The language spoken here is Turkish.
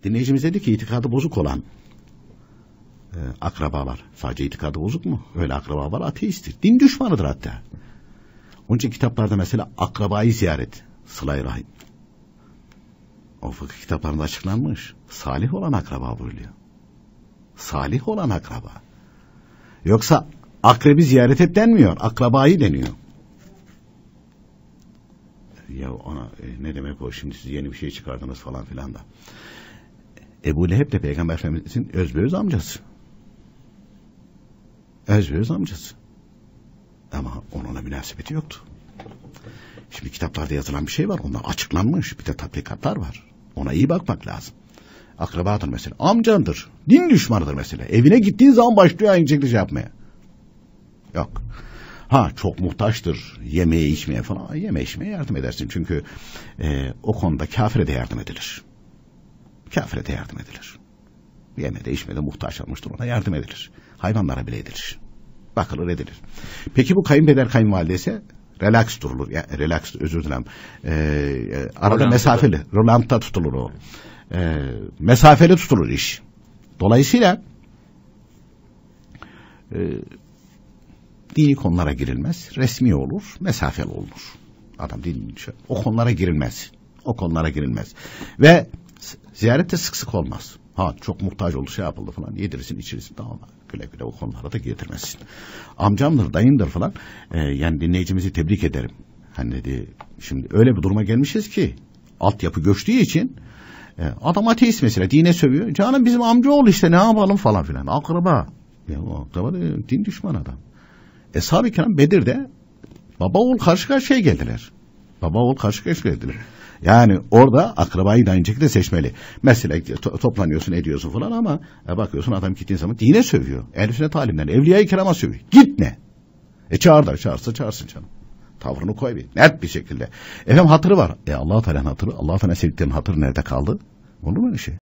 dinleyicimiz dedi ki itikadı bozuk olan akrabalar. Sadece itikadı bozuk mu? Öyle akraba var, ateisttir. Din düşmanıdır hatta. Onun için kitaplarda mesela akrabayı ziyaret, sıla-i rahim. O fıkıh kitaplarında açıklanmış. Salih olan akraba buyuruyor. Salih olan akraba. Yoksa akrebi ziyaret et denmiyor. Akrabayı deniyor. Ya ona ne demek o, şimdi siz yeni bir şey çıkardınız falan filan da. Ebu Leheb de Peygamber Efendimiz'in özbeöz amcası. Özbeöz amcası. Ama onunla münasebeti yoktu. Şimdi kitaplarda yazılan bir şey var. Onlar açıklanmış. Bir de tatbikatlar var. Ona iyi bakmak lazım. Akrabadır mesela. Amcandır. Din düşmanıdır mesela. Evine gittiğin zaman başlıyor aynı şekilde yapmaya. Yok. Ha çok muhtaçtır. Yemeğe içmeye falan. Yeme içmeye yardım edersin. Çünkü o konuda kafire de yardım edilir. Kafire de yardım edilir. Yemede içmede muhtaç olmuştur. Ona yardım edilir. Hayvanlara bile edilir. Bakılır edilir. Peki bu kayınpeder kayınvalide ise relax durulur. Yani relax, özür dilerim. Arada mesafeli. Rolantta tutulur o. Mesafeli tutulur iş. Dolayısıyla dini konulara girilmez. Resmi olur. Mesafeli olur. Adam dini o konulara girilmez. O konulara girilmez. Ve ziyaret de sık sık olmaz. Ha çok muhtaç oldu, şey yapıldı falan, yedirirsin içirirsin, tamam, güle güle o konulara da getirmezsin. Amcamdır, dayımdır falan. Yani dinleyicimizi tebrik ederim. Hani dedi, şimdi öyle bir duruma gelmişiz ki altyapı göçtüğü için adam ateist mesela, dine sövüyor. Canım bizim amcaoğlu işte, ne yapalım falan filan. Akraba. Ya o akraba da din düşmanı adam. Eshab-ı Kiram Bedir'de baba oğul karşı karşıya geldiler. Baba oğul karşı karşıya geldiler. Yani orada akrabayı da aynı şekilde seçmeli. Mesela toplanıyorsun, ediyorsun falan ama bakıyorsun adam gittiğin zaman dine sövüyor. Ehl-i sünnet alimlerine, evliya-i kirama sövüyor. Gitme. Çağırsa çağırsın canım. Tavrını koy bir. Net bir şekilde. Efendim hatırı var. Allah-u Teala'nın hatırı, Allah-u Teala sevdiklerinin hatırı nerede kaldı? Olur mu öyle şey?